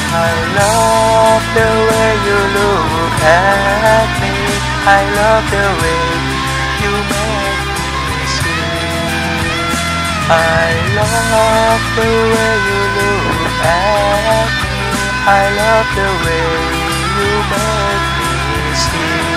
I love the way you look at me. I love the way you make me see. I love the way you look at me. I love the way you make me see.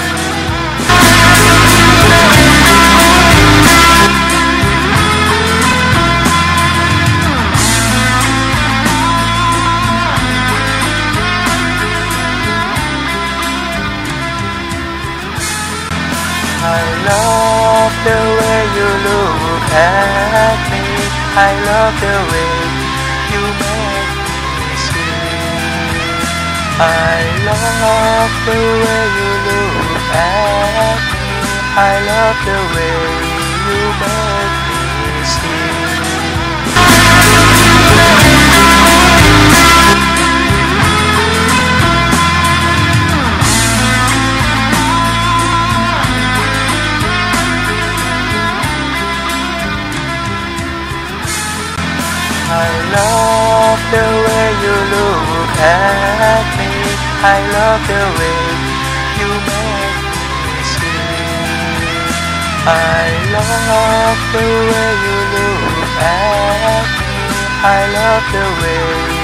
I love the way you look at me. I love the way you make me see. I love the way you look at me. I love the way you make me see. I love the way you look at me. I love the way you make me see. I love the way you look at me. I love the way